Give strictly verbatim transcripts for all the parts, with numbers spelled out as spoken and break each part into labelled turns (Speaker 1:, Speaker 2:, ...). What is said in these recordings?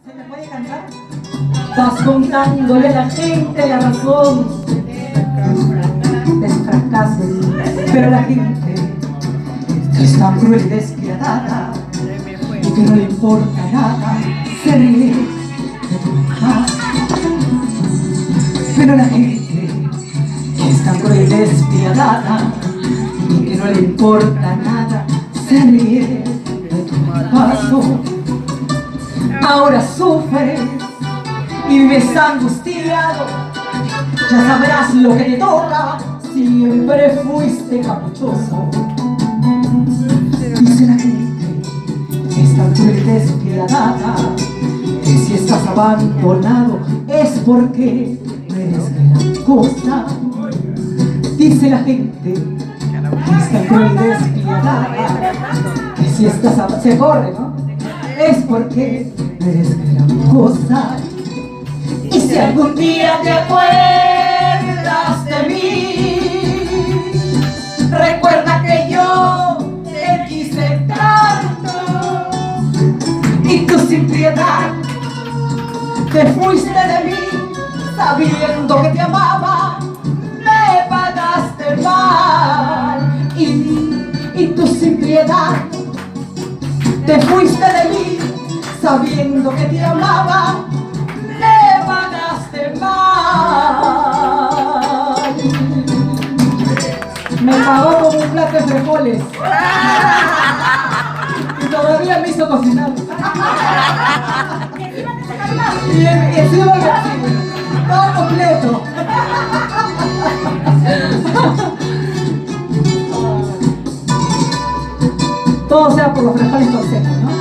Speaker 1: ¿Se me puede cantar? Vas contándole a la gente la razón de su fracaso, pero la gente que es tan cruel y despiadada y que no le importa nada se ríe de tu fracaso. Pero la gente que es tan cruel y despiadada y que no le importa nada se ríe de tu fracaso. Ahora sufres y vives angustiado, ya sabrás lo que te toca, siempre fuiste caprichoso. Dice la gente que es tan cruel y despiadada, que si estás abandonado es porque no eres gran cosa. Dice la gente que es tan cruel y despiadada, que si estás abandonado, se corre, ¿no? Es porque no eres gran cosa. Y si algún día te acuerdas de mí, recuerda que yo te quise tanto y tú sin piedad te fuiste de mí, sabiendo que te amaba, me pagaste mal. Y, y tú sin piedad te fuiste de mí, sabiendo que te amaba, me pagaste mal. Me pagó como un plato de frijoles y todavía me hizo cocinar. Y, y encima me todo completo. Todo sea por los frijoles con seco, ¿no?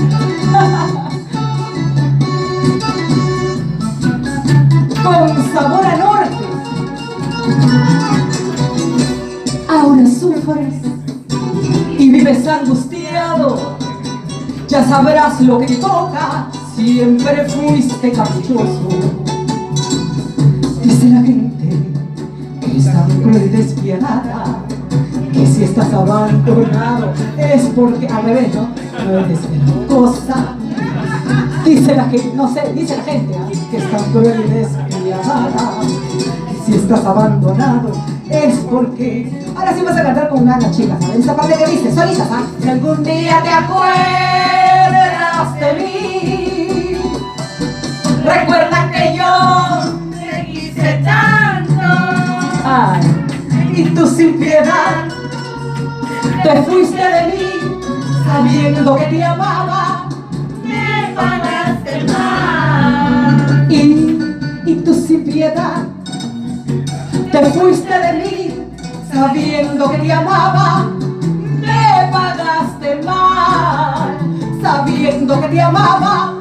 Speaker 1: Con sabor a norte. Ahora sufres y vives angustiado, ya sabrás lo que te toca, siempre fuiste caprichoso. Dice la gente que es tan cruel y despiadada, que si estás abandonado es porque, al revés, ¿no? No eres gran cosa. Dice la gente, no sé, dice la gente ¿eh? que es tan cruel y despiadada, que si estás abandonado es porque... Ahora sí vas a cantar con ganas, chicas, ¿sabes? Esa parte que dice, solitas, ¿ah? Si algún día te acuerdas de mí, recuerda que yo te quise tanto. Ay, y tú sin piedad te fuiste de mí, sabiendo que te amaba, me pagaste mal. Y, y tú sin piedad te fuiste de mí, sabiendo que te amaba, me pagaste mal. Sabiendo que te amaba,